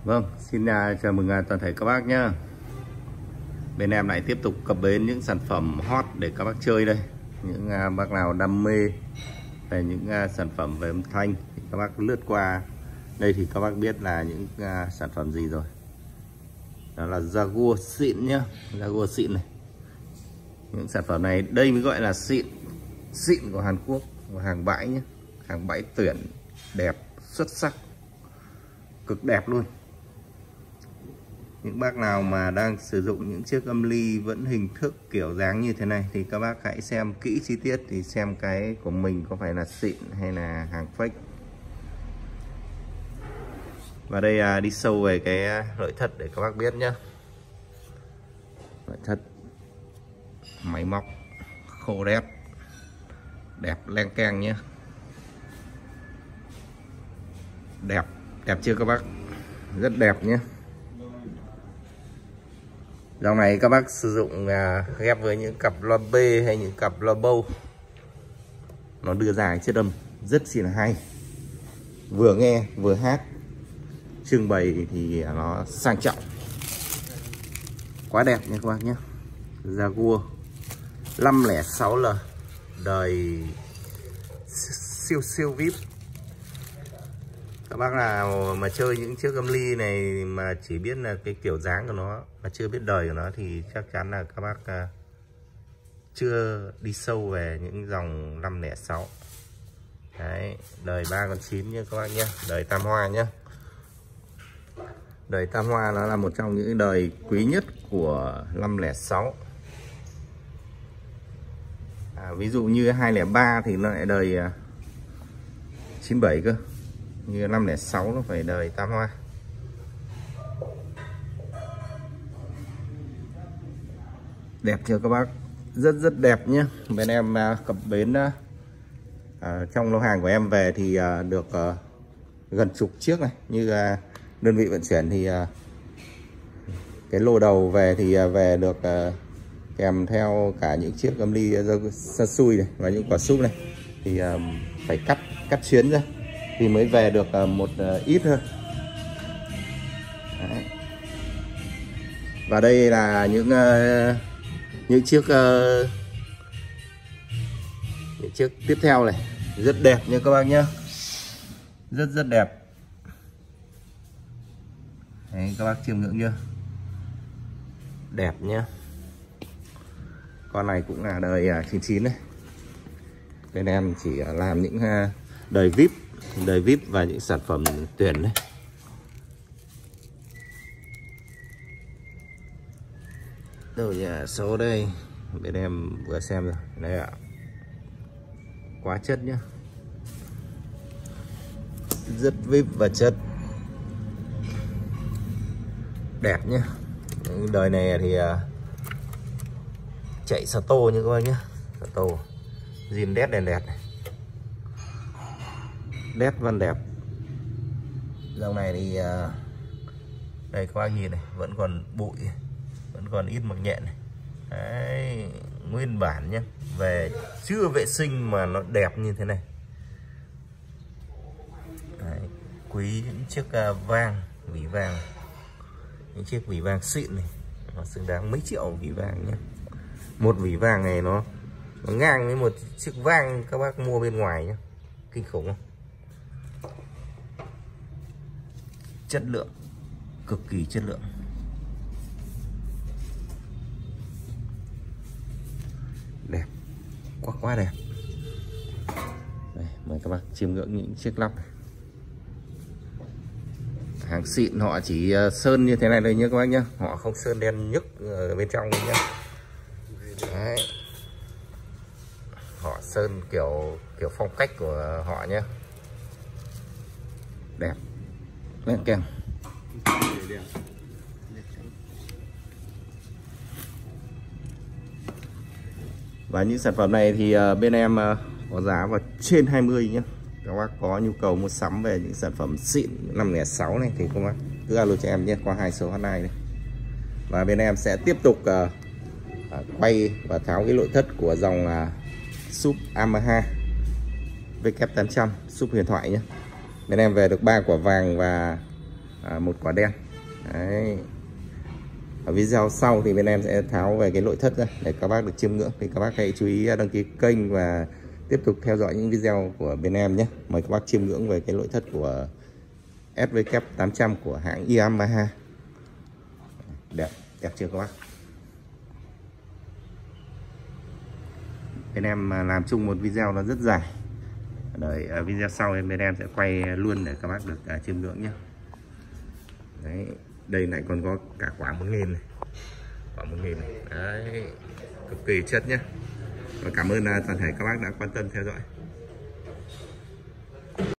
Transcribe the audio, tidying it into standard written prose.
Vâng, xin chào mừng toàn thể các bác nhé. Bên em lại tiếp tục cập bến những sản phẩm hot để các bác chơi đây. Những bác nào đam mê về những sản phẩm về âm thanh thì các bác lướt qua đây thì các bác biết là những sản phẩm gì rồi. Đó là Jaguar xịn nhá, Jaguar xịn này. Những sản phẩm này đây mới gọi là xịn, xịn của Hàn Quốc, của hàng bãi nhé, hàng bãi tuyển, đẹp, xuất sắc, cực đẹp luôn. Những bác nào mà đang sử dụng những chiếc âm ly vẫn hình thức kiểu dáng như thế này thì các bác hãy xem kỹ chi tiết thì xem cái của mình có phải là xịn hay là hàng fake. Và đây đi sâu về cái nội thất để các bác biết nhé. Nội thất máy móc khô đét, đẹp leng keng nhé. Đẹp, đẹp chưa các bác? Rất đẹp nhé. Dòng này các bác sử dụng ghép với những cặp loa B hay những cặp loa bầu, nó đưa ra chất âm rất là hay, vừa nghe vừa hát, trưng bày thì nó sang trọng, quá đẹp nha các bác nhé. Jaguar 506L đời siêu VIP. Các bác nào mà chơi những chiếc âm ly này mà chỉ biết là cái kiểu dáng của nó mà chưa biết đời của nó thì chắc chắn là các bác chưa đi sâu về những dòng 506. Đấy, đời 3 con 9 nhé các bác nhé, đời tam hoa nhé. Đời tam hoa nó là một trong những đời quý nhất của 506. Ví dụ như 203 thì nó lại đời 97 cơ. Như 506 nó phải đời tam hoa. Đẹp chưa các bác? Rất đẹp nhé. Bên em cập bến trong lô hàng của em về thì được gần chục chiếc này. Như đơn vị vận chuyển thì cái lô đầu về thì về được kèm theo cả những chiếc âm ly Sansui này và những quả súp này thì phải cắt chuyến ra thì mới về được một ít hơn. Đấy. Và đây là những chiếc tiếp theo này, rất đẹp nha các bác nhé, rất đẹp. Đấy, các bác chiêm ngưỡng chưa, đẹp nhá. Con này cũng là đời 99 này. Bên em chỉ làm những đời VIP và những sản phẩm tuyển đấy. Đâu nhà số đây, bên em vừa xem rồi đây ạ. Quá chất nhá, rất VIP và chất, đẹp nhá. Đời này thì chạy Sato như các bác nhá, Sato zin đét đèn đẹp này, đét văn đẹp. Dòng này thì đây các bác nhìn này, vẫn còn bụi, vẫn còn ít mực nhện này. Đấy, nguyên bản nhé, về chưa vệ sinh mà nó đẹp như thế này. Đấy, quý những chiếc vang, vỉ vàng, những chiếc vỉ vàng xịn này, nó xứng đáng mấy triệu vỉ vàng nhé. Một vỉ vàng này nó ngang với một chiếc vang các bác mua bên ngoài nhé, kinh khủng không? Chất lượng, cực kỳ chất lượng. Đẹp, quá đẹp. Đây, mời các bác chiêm ngưỡng những chiếc lắp này. Hàng xịn họ chỉ sơn như thế này đây nhé các bác nhé, họ không sơn đen nhức ở bên trong nhé. Đấy, họ sơn kiểu phong cách của họ nhé, đẹp lên keng. Và những sản phẩm này thì bên em có giá vào trên 20 nhé. Các bác có nhu cầu mua sắm về những sản phẩm xịn 506 này thì các bác cứ alo cho em nhé qua 2 số hotline này. Và bên em sẽ tiếp tục quay và tháo cái nội thất của dòng súp Yamaha VK800 súp huyền thoại nhé. Bên em về được 3 quả vàng và một quả đen. Đấy. Ở video sau thì bên em sẽ tháo về cái nội thất ra để các bác được chiêm ngưỡng. Thì các bác hãy chú ý đăng ký kênh và tiếp tục theo dõi những video của bên em nhé. Mời các bác chiêm ngưỡng về cái nội thất của SW800 của hãng Yamaha. Đẹp chưa các bác? Bên em làm chung một video nó rất dài. Đợi ở video sau bên em sẽ quay luôn để các bác được chiêm ngưỡng nhé. Đấy, đây lại còn có cả quả 1000 này. Quả 1000 này. Đấy, cực kỳ chất nhé. Và cảm ơn toàn thể các bác đã quan tâm theo dõi.